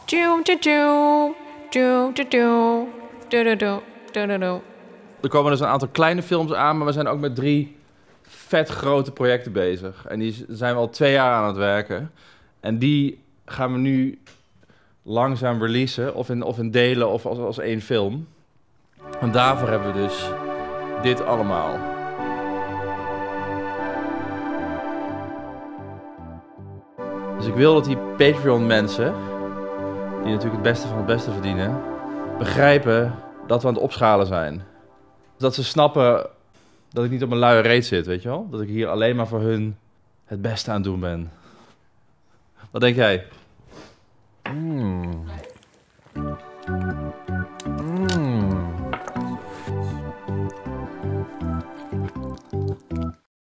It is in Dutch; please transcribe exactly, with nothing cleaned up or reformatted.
Er komen dus een aantal kleine films aan, maar we zijn ook met drie vet grote projecten bezig. En die zijn we al twee jaar aan het werken. En die gaan we nu langzaam releasen, of in, of in delen, of als, als één film. En daarvoor hebben we dus dit allemaal. Dus ik wil dat die Patreon-mensen, die natuurlijk het beste van het beste verdienen, begrijpen dat we aan het opschalen zijn. Dat ze snappen dat ik niet op mijn luie reet zit, weet je wel? Dat ik hier alleen maar voor hun het beste aan het doen ben. Wat denk jij? Mm.